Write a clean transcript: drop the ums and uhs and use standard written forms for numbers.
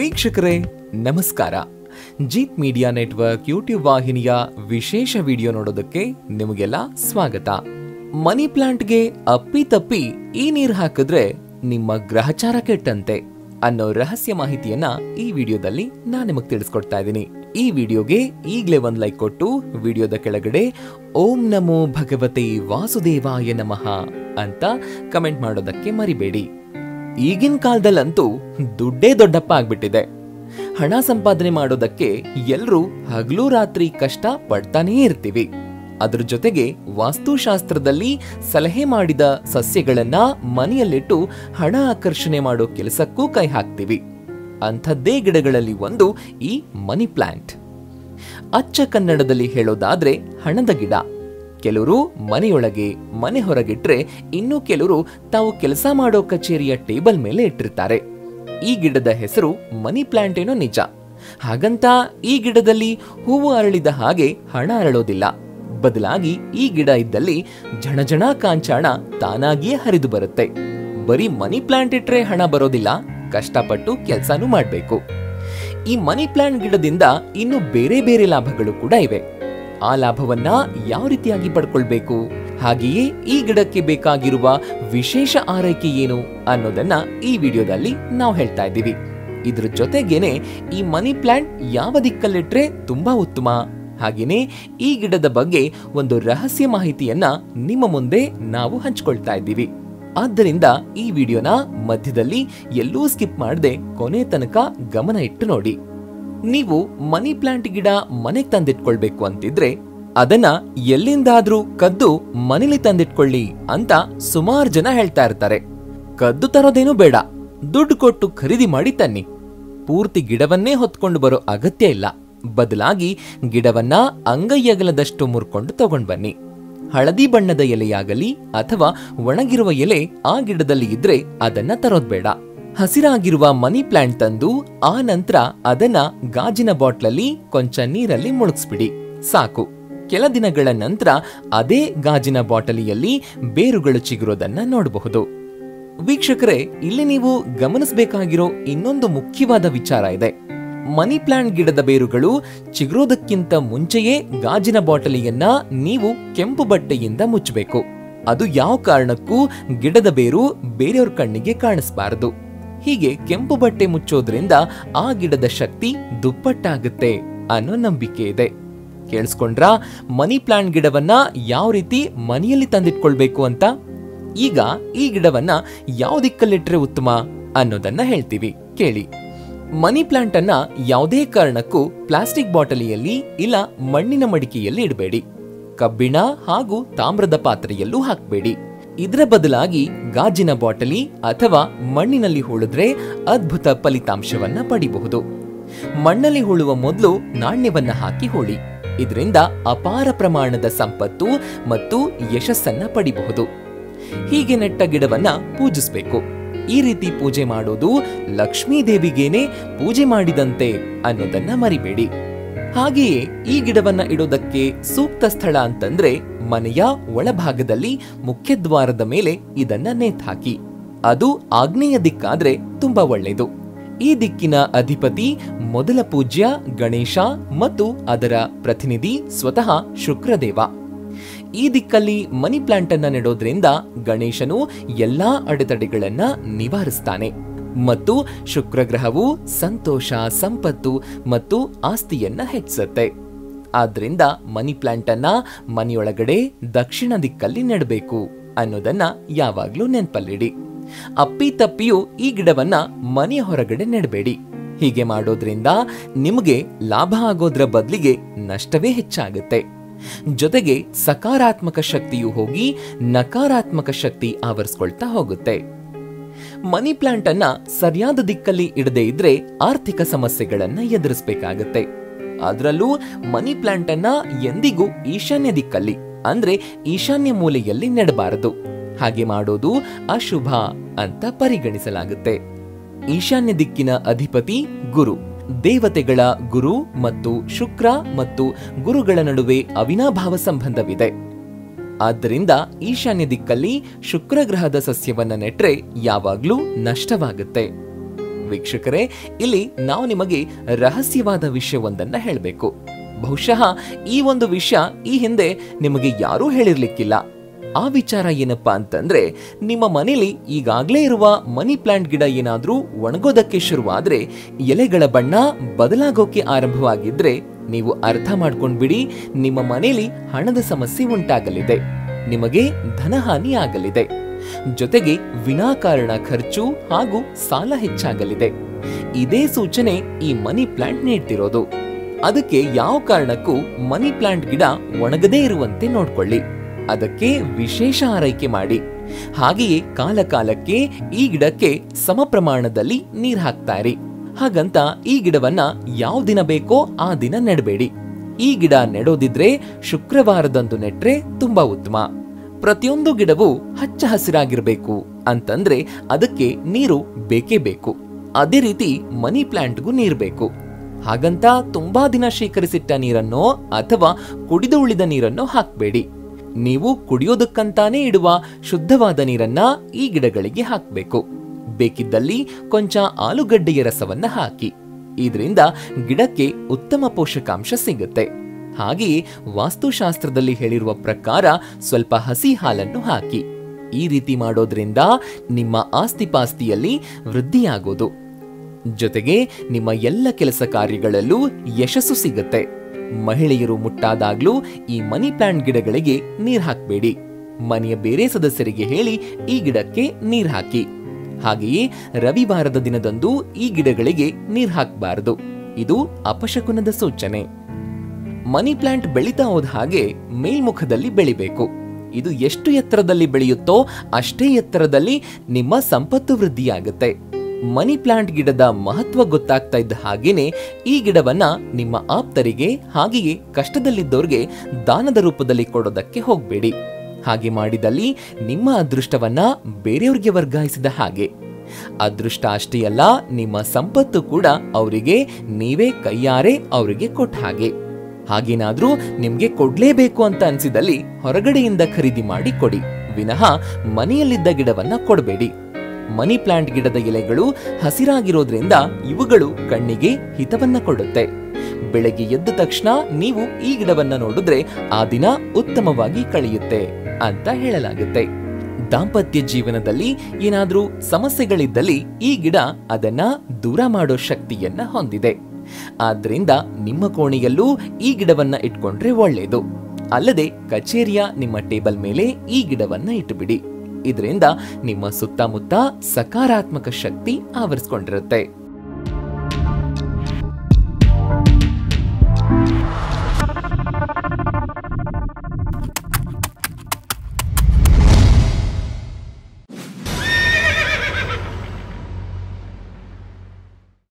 ವೀಕ್ಷಕರೇ ನಮಸ್ಕಾರ. Jeet media network YouTube ವಾಹಿನಿಯ ವಿಶೇಷ ವಿಡಿಯೋ ನೋಡೋದಕ್ಕೆ ನಿಮಗೆಲ್ಲ ಸ್ವಾಗತ. ಮನಿ ಪ್ಲಾಂಟ್ಗೆ ಅಪ್ಪಿತಪ್ಪಿ ಈ ನೀರು ಹಾಕಿದ್ರೆ ನಿಮ್ಮ ಗ್ರಹಚಾರ ಕೆಟ್ಟಂತೆ ಅನ್ನೋ ರಹಸ್ಯ ಮಾಹಿತಿಯನ್ನ ಈ ವಿಡಿಯೋದಲ್ಲಿ ನಾನು ನಿಮಗೆ ತಿಳಿಸ್ಕೊಡ್ತಾ ಇದ್ದೀನಿ. ಈ ವಿಡಿಯೋಗೆ ಈಗಲೇ ಒಂದು ಲೈಕ್ ಕೊಟ್ಟು ವಿಡಿಯೋದ ಕೆಳಗಡೆ ಓಂ ನಮೋ ಭಗವತೆ ವಾಸುದೇವಾಯ ನಮಃ ಅಂತ ಕಮೆಂಟ್ ಮಾಡೋದಕ್ಕೆ ಮರಿಬೇಡಿ. ಈಗಿನ ಕಾಲದಲ್ಲಂತೂ ದುಡ್ಡೇ ದೊಡ್ಡಪ್ಪ ಆಗ್ಬಿಟ್ಟಿದೆ. ಹಣ ಸಂಪಾದನೆ ಮಾಡೋದಕ್ಕೆ ಎಲ್ಲರೂ ಹಗಲು ರಾತ್ರಿ ಕಷ್ಟ ಪಡ್ತಾನೇ ಇರ್ತೀವಿ. ಅದ್ರ ಜೊತೆಗೆ ವಾಸ್ತುಶಾಸ್ತ್ರದಲ್ಲಿ ಸಲಹೆ ಮಾಡಿದ ಸಸ್ಯಗಳನ್ನ ಮನೆಯಲ್ಲಿಟ್ಟು ಹಣ ಆಕರ್ಷಣೆ ಮಾಡೋ ಕೆಲಸಕ್ಕೂ ಕೈ ಹಾಕ್ತೀವಿ. ಅಂಥದ್ದೇ ಗಿಡಗಳಲ್ಲಿ ಒಂದು ಈ ಮನಿ ಪ್ಲಾಂಟ್. ಅಚ್ಚ ಕನ್ನಡದಲ್ಲಿ ಹೇಳೋದಾದ್ರೆ ಹಣದ ಗಿಡ. ಕೆಲವರು ಮನೆಯೊಳಗೆ ಮನೆ ಹೊರಗಿಟ್ರೆ, ಇನ್ನು ಕೆಲವರು ತಾವು ಕೆಲಸ ಮಾಡೋ ಕಚೇರಿಯ ಟೇಬಲ್ ಮೇಲೆ ಇಟ್ಟಿರ್ತಾರೆ. ಈ ಗಿಡದ ಹೆಸರು ಮನಿ ಪ್ಲಾಂಟ್ ಏನೋ ನಿಜ. ಹಾಗಂತ ಈ ಗಿಡದಲ್ಲಿ ಹೂವು ಅರಳಿದ ಹಾಗೆ ಹಣ ಅರಳೋದಿಲ್ಲ. ಬದಲಾಗಿ ಈ ಗಿಡ ಇದ್ದಲ್ಲಿ ಝಣಝಣ ಕಾಂಚಾಣ ತಾನಾಗಿಯೇ ಹರಿದು ಬರುತ್ತೆ. ಬರೀ ಮನಿ ಪ್ಲಾಂಟ್ ಇಟ್ರೆ ಹಣ ಬರೋದಿಲ್ಲ, ಕಷ್ಟಪಟ್ಟು ಕೆಲಸನೂ ಮಾಡಬೇಕು. ಈ ಮನಿ ಪ್ಲಾಂಟ್ ಗಿಡದಿಂದ ಇನ್ನು ಬೇರೆ ಬೇರೆ ಲಾಭಗಳು ಕೂಡ ಇವೆ. ಆ ಲಾಭವನ್ನ ಯಾವ ರೀತಿಯಾಗಿ ಪಡ್ಕೊಳ್ಬೇಕು, ಹಾಗೆಯೇ ಈ ಗಿಡಕ್ಕೆ ಬೇಕಾಗಿರುವ ವಿಶೇಷ ಆರೈಕೆ ಏನು ಅನ್ನೋದನ್ನ ಈ ವಿಡಿಯೋದಲ್ಲಿ ನಾವು ಹೇಳ್ತಾ ಇದ್ದೀವಿ. ಇದ್ರ ಜೊತೆಗೇನೆ ಈ ಮನಿ ಪ್ಲಾಂಟ್ ಯಾವ ದಿಕ್ಕಲ್ಲಿಟ್ರೆ ತುಂಬಾ ಉತ್ತಮ, ಹಾಗೇನೆ ಈ ಗಿಡದ ಬಗ್ಗೆ ಒಂದು ರಹಸ್ಯ ಮಾಹಿತಿಯನ್ನ ನಿಮ್ಮ ಮುಂದೆ ನಾವು ಹಂಚ್ಕೊಳ್ತಾ ಇದ್ದೀವಿ. ಆದ್ದರಿಂದ ಈ ವಿಡಿಯೋನ ಮಧ್ಯದಲ್ಲಿ ಎಲ್ಲೂ ಸ್ಕಿಪ್ ಮಾಡದೆ ಕೊನೆ ತನಕ ಗಮನ ಇಟ್ಟು ನೋಡಿ. ನೀವು ಮನಿ ಪ್ಲಾಂಟ್ ಗಿಡ ಮನೆಗೆ ತಂದಿಟ್ಕೊಳ್ಬೇಕು ಅಂತಿದ್ರೆ ಅದನ್ನ ಎಲ್ಲಿಂದಾದ್ರೂ ಕದ್ದು ಮನೇಲಿ ತಂದಿಟ್ಕೊಳ್ಳಿ ಅಂತ ಸುಮಾರು ಜನ ಹೇಳ್ತಾ ಇರ್ತಾರೆ. ಕದ್ದು ತರೋದೇನೂ ಬೇಡ, ದುಡ್ಡು ಕೊಟ್ಟು ಖರೀದಿ ಮಾಡಿ ತನ್ನಿ. ಪೂರ್ತಿ ಗಿಡವನ್ನೇ ಹೊತ್ಕೊಂಡು ಬರೋ ಅಗತ್ಯ ಇಲ್ಲ. ಬದಲಾಗಿ ಗಿಡವನ್ನ ಅಂಗೈಯಗಲದಷ್ಟು ಮುರ್ಕೊಂಡು ತಗೊಂಡ್ ಬನ್ನಿ. ಹಳದಿ ಬಣ್ಣದ ಎಲೆಯಾಗಲಿ ಅಥವಾ ಒಣಗಿರುವ ಎಲೆ ಆ ಗಿಡದಲ್ಲಿ ಇದ್ರೆ ಅದನ್ನ ತರೋದ್ ಬೇಡ. ಹಸಿರಾಗಿರುವ ಮನಿ ಪ್ಲಾಂಟ್ ತಂದು ಆ ನಂತರ ಅದನ್ನ ಗಾಜಿನ ಬಾಟ್ಲಲ್ಲಿ ಕೊಂಚ ನೀರಲ್ಲಿ ಮುಳುಗಿಸ್ಬಿಡಿ, ಸಾಕು. ಕೆಲ ದಿನಗಳ ನಂತರ ಅದೇ ಗಾಜಿನ ಬಾಟಲಿಯಲ್ಲಿ ಬೇರುಗಳು ಚಿಗುರೋದನ್ನ ನೋಡಬಹುದು. ವೀಕ್ಷಕರೇ, ಇಲ್ಲಿ ನೀವು ಗಮನಿಸಬೇಕಾಗಿರೋ ಇನ್ನೊಂದು ಮುಖ್ಯವಾದ ವಿಚಾರ ಇದೆ. ಮನಿ ಪ್ಲಾಂಟ್ ಗಿಡದ ಬೇರುಗಳು ಚಿಗುರೋದಕ್ಕಿಂತ ಮುಂಚೆಯೇ ಗಾಜಿನ ಬಾಟಲಿಯನ್ನ ನೀವು ಕೆಂಪು ಬಟ್ಟೆಯಿಂದ ಮುಚ್ಚಬೇಕು. ಅದು ಯಾವ ಕಾರಣಕ್ಕೂ ಗಿಡದ ಬೇರು ಬೇರೆಯವ್ರ ಕಣ್ಣಿಗೆ ಕಾಣಿಸಬಾರದು. ಹೀಗೆ ಕೆಂಪು ಬಟ್ಟೆ ಮುಚ್ಚೋದ್ರಿಂದ ಆ ಗಿಡದ ಶಕ್ತಿ ದುಪ್ಪಟ್ಟಾಗುತ್ತೆ ಅನ್ನೋ ನಂಬಿಕೆ ಇದೆ. ಕೇಳಿಸ್ಕೊಂಡ್ರಾ? ಮನಿ ಪ್ಲಾಂಟ್ ಗಿಡವನ್ನ ಯಾವ ರೀತಿ ಮನೆಯಲ್ಲಿ ತಂದಿಟ್ಕೊಳ್ಬೇಕು ಅಂತ. ಈಗ ಈ ಗಿಡವನ್ನ ಯಾವ ದಿಕ್ಕಲ್ಲಿಟ್ರೆ ಉತ್ತಮ ಅನ್ನೋದನ್ನ ಹೇಳ್ತೀವಿ, ಕೇಳಿ. ಮನಿ ಪ್ಲಾಂಟ್ ಅನ್ನ ಯಾವುದೇ ಕಾರಣಕ್ಕೂ ಪ್ಲಾಸ್ಟಿಕ್ ಬಾಟಲಿಯಲ್ಲಿ ಇಲ್ಲ ಮಣ್ಣಿನ ಮಡಿಕೆಯಲ್ಲಿ ಇಡಬೇಡಿ. ಕಬ್ಬಿಣ ಹಾಗೂ ತಾಮ್ರದ ಪಾತ್ರೆಯಲ್ಲೂ ಹಾಕಬೇಡಿ. ಇದರ ಬದಲಾಗಿ ಗಾಜಿನ ಬಾಟಲಿ ಅಥವಾ ಮಣ್ಣಿನಲ್ಲಿ ಹೂಳಿದ್ರೆ ಅದ್ಭುತ ಫಲಿತಾಂಶವನ್ನ ಪಡಿಬಹುದು. ಮಣ್ಣಲ್ಲಿ ಹೂಳುವ ಮೊದಲು ನಾಣ್ಯವನ್ನ ಹಾಕಿ ಹೂಳಿ. ಇದರಿಂದ ಅಪಾರ ಪ್ರಮಾಣದ ಸಂಪತ್ತು ಮತ್ತು ಯಶಸ್ಸನ್ನ ಪಡಿಬಹುದು. ಹೀಗೆ ನೆಟ್ಟ ಗಿಡವನ್ನ ಪೂಜಿಸಬೇಕು. ಈ ರೀತಿ ಪೂಜೆ ಮಾಡೋದು ಲಕ್ಷ್ಮೀ ದೇವಿಗೇನೆ ಪೂಜೆ ಮಾಡಿದಂತೆ ಅನ್ನೋದನ್ನ ಮರಿಬೇಡಿ. ಹಾಗೆಯೇ ಈ ಗಿಡವನ್ನ ಇಡೋದಕ್ಕೆ ಸೂಕ್ತ ಸ್ಥಳ ಅಂತಂದ್ರೆ ಮನೆಯ ಒಳಭಾಗದಲ್ಲಿ ಮುಖ್ಯದ್ವಾರದ ಮೇಲೆ ಇದನ್ನ ನೇತಾಕಿ. ಅದು ಆಗ್ನೇಯ ದಿಕ್ಕಾದ್ರೆ ತುಂಬಾ ಒಳ್ಳೆಯದು. ಈ ದಿಕ್ಕಿನ ಅಧಿಪತಿ ಮೊದಲ ಪೂಜ್ಯ ಗಣೇಶ ಮತ್ತು ಅದರ ಪ್ರತಿನಿಧಿ ಸ್ವತಃ ಶುಕ್ರದೇವ. ಈ ದಿಕ್ಕಲ್ಲಿ ಮನಿ ಪ್ಲಾಂಟ್ ಅನ್ನ ನೆಡೋದ್ರಿಂದ ಗಣೇಶನು ಎಲ್ಲಾ ಅಡೆತಡೆಗಳನ್ನ ನಿವಾರಿಸ್ತಾನೆ ಮತ್ತು ಶುಕ್ರ ಗ್ರಹವು ಸಂತೋಷ, ಸಂಪತ್ತು ಮತ್ತು ಆಸ್ತಿಯನ್ನ ಹೆಚ್ಚಿಸುತ್ತೆ. ಆದ್ರಿಂದ ಮನಿ ಪ್ಲಾಂಟ್ ಅನ್ನ ಮನೆಯೊಳಗಡೆ ದಕ್ಷಿಣ ದಿಕ್ಕಲ್ಲಿ ನೆಡಬೇಕು ಅನ್ನೋದನ್ನ ಯಾವಾಗ್ಲೂ ನೆನಪಲ್ಲಿಡಿ. ಅಪ್ಪಿತಪ್ಪಿಯೂ ಈ ಗಿಡವನ್ನ ಮನೆಯ ಹೊರಗಡೆ ನೆಡಬೇಡಿ. ಹೀಗೆ ಮಾಡೋದ್ರಿಂದ ನಿಮಗೆ ಲಾಭ ಆಗೋದ್ರ ಬದಲಿಗೆ ನಷ್ಟವೇ ಹೆಚ್ಚಾಗುತ್ತೆ. ಜೊತೆಗೆ ಸಕಾರಾತ್ಮಕ ಶಕ್ತಿಯು ಹೋಗಿ ನಕಾರಾತ್ಮಕ ಶಕ್ತಿ ಆವರಿಸ್ಕೊಳ್ತಾ ಹೋಗುತ್ತೆ. ಮನಿ ಪ್ಲಾಂಟ್ ಅನ್ನ ಸರಿಯಾದ ದಿಕ್ಕಲ್ಲಿ ಇಡದೇ ಇದ್ರೆ ಆರ್ಥಿಕ ಸಮಸ್ಯೆಗಳನ್ನ ಎದುರಿಸಬೇಕಾಗತ್ತೆ. ಅದರಲ್ಲೂ ಮನಿ ಪ್ಲಾಂಟ್ ಅನ್ನ ಎಂದಿಗೂ ಈಶಾನ್ಯ ದಿಕ್ಕಲ್ಲಿ ಅಂದ್ರೆ ಈಶಾನ್ಯ ಮೂಲೆಯಲ್ಲಿ ನೆಡಬಾರದು. ಹಾಗೆ ಮಾಡೋದು ಅಶುಭ ಅಂತ ಪರಿಗಣಿಸಲಾಗುತ್ತೆ. ಈಶಾನ್ಯ ದಿಕ್ಕಿನ ಅಧಿಪತಿ ಗುರು. ದೇವತೆಗಳ ಗುರು ಮತ್ತು ಶುಕ್ರ ಮತ್ತು ಗುರುಗಳ ನಡುವೆ ಅವಿನಾಭಾವ ಸಂಬಂಧವಿದೆ. ಆದ್ದರಿಂದ ಈಶಾನ್ಯ ದಿಕ್ಕಲ್ಲಿ ಶುಕ್ರ ಗ್ರಹದ ಸಸ್ಯವನ್ನ ನೆಟ್ರೆ ಯಾವಾಗ್ಲೂ ನಷ್ಟವಾಗುತ್ತೆ. ವೀಕ್ಷಕರೇ, ಇಲ್ಲಿ ನಾವು ನಿಮಗೆ ರಹಸ್ಯವಾದ ವಿಷಯವೊಂದನ್ನ ಹೇಳಬೇಕು. ಬಹುಶಃ ಈ ಒಂದು ವಿಷಯ ಈ ಹಿಂದೆ ನಿಮಗೆ ಯಾರೂ ಹೇಳಿರ್ಲಿಕ್ಕಿಲ್ಲ. ಆ ವಿಚಾರ ಏನಪ್ಪಾ ಅಂತಂದ್ರೆ, ನಿಮ್ಮ ಮನೇಲಿ ಈಗಾಗಲೇ ಇರುವ ಮನಿ ಪ್ಲಾಂಟ್ ಗಿಡ ಏನಾದ್ರೂ ಒಣಗೋದಕ್ಕೆ ಶುರುವಾದ್ರೆ, ಎಲೆಗಳ ಬಣ್ಣ ಬದಲಾಗೋಕೆ ಆರಂಭವಾಗಿದ್ರೆ ನೀವು ಅರ್ಥ ಮಾಡ್ಕೊಂಡ್ಬಿಡಿ, ನಿಮ್ಮ ಮನೇಲಿ ಹಣದ ಸಮಸ್ಯೆ ಉಂಟಾಗಲಿದೆ, ನಿಮಗೆ ಧನಹಾನಿ ಆಗಲಿದೆ, ಜೊತೆಗೆ ವಿನಾಕಾರಣ ಖರ್ಚು ಹಾಗೂ ಸಾಲ ಹೆಚ್ಚಾಗಲಿದೆ. ಇದೇ ಸೂಚನೆ ಈ ಮನಿ ಪ್ಲಾಂಟ್ ನೀಡ್ತಿರೋದು. ಅದಕ್ಕೆ ಯಾವ ಕಾರಣಕ್ಕೂ ಮನಿ ಪ್ಲಾಂಟ್ ಗಿಡ ಒಣಗದೇ ಇರುವಂತೆ ನೋಡ್ಕೊಳ್ಳಿ. ಅದಕ್ಕೆ ವಿಶೇಷ ಆರೈಕೆ ಮಾಡಿ. ಹಾಗೆಯೇ ಕಾಲ ಕಾಲಕ್ಕೆ ಈ ಗಿಡಕ್ಕೆ ಸಮ ಪ್ರಮಾಣದಲ್ಲಿ ನೀರ್ ಹಾಕ್ತಾ ಇರಿ. ಹಾಗಂತ ಈ ಗಿಡವನ್ನ ಯಾವ ದಿನ ಬೇಕೋ ಆ ದಿನ ನೆಡಬೇಡಿ. ಈ ಗಿಡ ನೆಡೋದಿದ್ರೆ ಶುಕ್ರವಾರದಂದು ನೆಟ್ರೆ ತುಂಬಾ ಉತ್ತಮ. ಪ್ರತಿಯೊಂದು ಗಿಡವೂ ಹಚ್ಚ ಹಸಿರಾಗಿರ್ಬೇಕು ಅಂತಂದ್ರೆ ಅದಕ್ಕೆ ನೀರು ಬೇಕೇ ಬೇಕು. ಅದೇ ರೀತಿ ಮನಿ ಪ್ಲಾಂಟ್ಗೂ ನೀರ್ ಬೇಕು. ಹಾಗಂತ ತುಂಬಾ ದಿನ ಶೇಖರಿಸಿಟ್ಟ ನೀರನ್ನೋ ಅಥವಾ ಕುಡಿದು ಉಳಿದ ನೀರನ್ನೋ ಹಾಕ್ಬೇಡಿ. ನೀವು ಕುಡಿಯೋದಕ್ಕಂತಾನೆ ಇಡುವ ಶುದ್ಧವಾದ ನೀರನ್ನ ಈ ಗಿಡಗಳಿಗೆ ಹಾಕ್ಬೇಕು. ಬೇಕಿದ್ದಲ್ಲಿ ಕೊಂಚ ಆಲೂಗಡ್ಡೆಯ ರಸವನ್ನ ಹಾಕಿ. ಇದರಿಂದ ಗಿಡಕ್ಕೆ ಉತ್ತಮ ಪೋಷಕಾಂಶ ಸಿಗುತ್ತೆ. ಹಾಗೆಯೇ ವಾಸ್ತುಶಾಸ್ತ್ರದಲ್ಲಿ ಹೇಳಿರುವ ಪ್ರಕಾರ ಸ್ವಲ್ಪ ಹಸಿ ಹಾಲನ್ನು ಹಾಕಿ. ಈ ರೀತಿ ಮಾಡೋದ್ರಿಂದ ನಿಮ್ಮ ಆಸ್ತಿಪಾಸ್ತಿಯಲ್ಲಿ ವೃದ್ಧಿಯಾಗೋದು, ಜೊತೆಗೆ ನಿಮ್ಮ ಎಲ್ಲ ಕೆಲಸ ಕಾರ್ಯಗಳಲ್ಲೂ ಯಶಸ್ಸು ಸಿಗುತ್ತೆ. ಮಹಿಳೆಯರು ಮುಟ್ಟಾದಾಗ್ಲೂ ಈ ಮನಿ ಪ್ಲಾಂಟ್ ಗಿಡಗಳಿಗೆ ನೀರ್ ಹಾಕ್ಬೇಡಿ. ಮನೆಯ ಬೇರೆ ಸದಸ್ಯರಿಗೆ ಹೇಳಿ ಈ ಗಿಡಕ್ಕೆ ನೀರ್ ಹಾಕಿ. ಹಾಗೆಯೇ ರವಿವಾರದ ದಿನದಂದು ಈ ಗಿಡಗಳಿಗೆ ನೀರ್ ಹಾಕಬಾರದು. ಇದು ಅಪಶಕುನದ ಸೂಚನೆ. ಮನಿ ಪ್ಲಾಂಟ್ ಬೆಳೀತಾ ಹೋದ ಹಾಗೆ ಮೇಲ್ಮುಖದಲ್ಲಿ ಬೆಳಿಬೇಕು. ಇದು ಎಷ್ಟು ಎತ್ತರದಲ್ಲಿ ಬೆಳೆಯುತ್ತೋ ಅಷ್ಟೇ ಎತ್ತರದಲ್ಲಿ ನಿಮ್ಮ ಸಂಪತ್ತು ವೃದ್ಧಿಯಾಗುತ್ತೆ. ಮನಿ ಪ್ಲಾಂಟ್ ಗಿಡದ ಮಹತ್ವ ಗೊತ್ತಾಗ್ತಾ ಇದ್ದ ಹಾಗೇನೆ ಈ ಗಿಡವನ್ನ ನಿಮ್ಮ ಆಪ್ತರಿಗೆ ಹಾಗೆಯೇ ಕಷ್ಟದಲ್ಲಿದ್ದವ್ರಿಗೆ ದಾನದ ರೂಪದಲ್ಲಿ ಕೊಡೋದಕ್ಕೆ ಹೋಗ್ಬೇಡಿ. ಹಾಗೆ ಮಾಡಿದಲ್ಲಿ ನಿಮ್ಮ ಅದೃಷ್ಟವನ್ನ ಬೇರೆಯವ್ರಿಗೆ ವರ್ಗಾಯಿಸಿದ ಹಾಗೆ. ಅದೃಷ್ಟ ಅಷ್ಟೇ ಅಲ್ಲ, ನಿಮ್ಮ ಸಂಪತ್ತು ಕೂಡ ಅವರಿಗೆ ನೀವೇ ಕೈಯಾರೆ ಅವರಿಗೆ ಕೊಟ್ಟ ಹಾಗೆ. ಹಾಗೇನಾದ್ರೂ ನಿಮ್ಗೆ ಕೊಡ್ಲೇಬೇಕು ಅಂತ ಅನ್ಸಿದಲ್ಲಿ ಹೊರಗಡೆಯಿಂದ ಖರೀದಿ ಮಾಡಿ ಕೊಡಿ, ವಿನಃ ಮನೆಯಲ್ಲಿದ್ದ ಗಿಡವನ್ನ ಕೊಡಬೇಡಿ. ಮನಿ ಪ್ಲಾಂಟ್ ಗಿಡದ ಎಲೆಗಳು ಹಸಿರಾಗಿರೋದ್ರಿಂದ ಇವುಗಳು ಕಣ್ಣಿಗೆ ಹಿತವನ್ನ ಕೊಡುತ್ತೆ. ಬೆಳಗ್ಗೆ ಎದ್ದ ತಕ್ಷಣ ನೀವು ಈ ಗಿಡವನ್ನ ನೋಡಿದ್ರೆ ಆ ದಿನ ಉತ್ತಮವಾಗಿ ಕಳೆಯುತ್ತೆ ಅಂತ ಹೇಳಲಾಗುತ್ತೆ. ದಾಂಪತ್ಯ ಜೀವನದಲ್ಲಿ ಏನಾದ್ರೂ ಸಮಸ್ಯೆಗಳಿದ್ದಲ್ಲಿ ಈ ಗಿಡ ಅದನ್ನ ದೂರ ಮಾಡೋ ಶಕ್ತಿಯನ್ನ ಹೊಂದಿದೆ. ಆದ್ರಿಂದ ನಿಮ್ಮ ಕೋಣೆಯಲ್ಲೂ ಈ ಗಿಡವನ್ನ ಇಟ್ಕೊಂಡ್ರೆ ಒಳ್ಳೇದು. ಅಲ್ಲದೆ ಕಚೇರಿಯ ನಿಮ್ಮ ಟೇಬಲ್ ಮೇಲೆ ಈ ಗಿಡವನ್ನ ಇಟ್ಟುಬಿಡಿ. ಇದರಿಂದ ನಿಮ್ಮ ಸುತ್ತಮುತ್ತ ಸಕಾರಾತ್ಮಕ ಶಕ್ತಿ ಆವರಿಸಿಕೊಂಡಿರುತ್ತೆ.